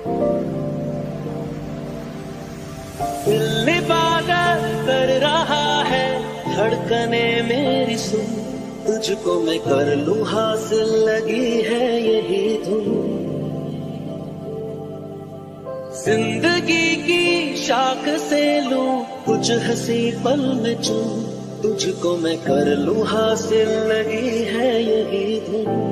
दिल इबादत कर रहा है, धड़कने मेरी सुन, तुझको मैं कर लूं हासिल, लगी है यही धुन। जिंदगी की शाख से लूं कुछ हंसी पल में चूं, तुझको मैं कर लूं हासिल, लगी है यही धुन।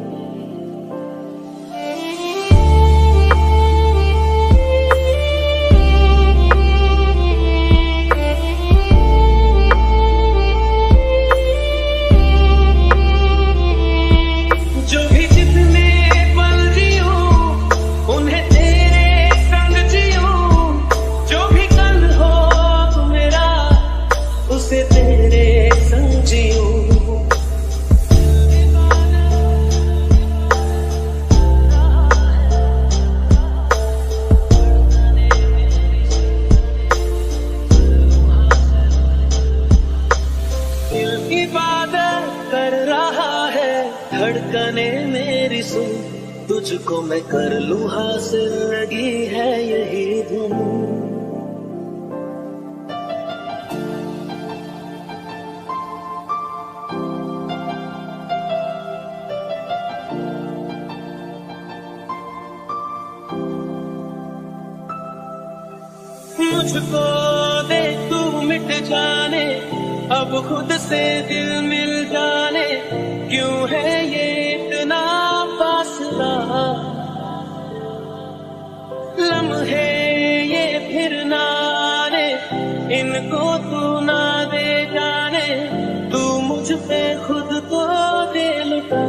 इबादत कर रहा है, धड़कने मेरी सुन, तुझको मैं कर लूं हासिल, लगी है यही धुन। मुझको देख तू मिट जाने, अब खुद से दिल मिल जाने, क्यों है ये इतना फासला। लम्हे ये फिर ना आने, इनको तू ना दे जाने, तू मुझ पे खुद को दे लुटा।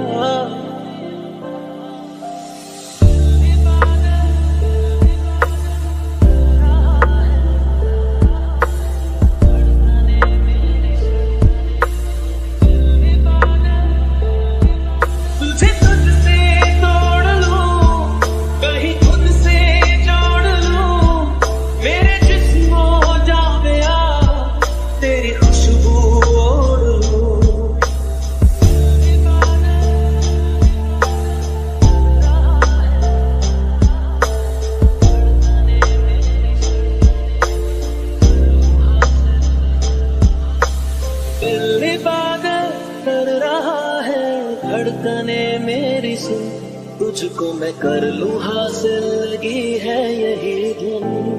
दिल इबादत कर रहा है, धड़कने मेरी सुन, तुझको मैं कर लूं हासिल, लगी है यही धुन।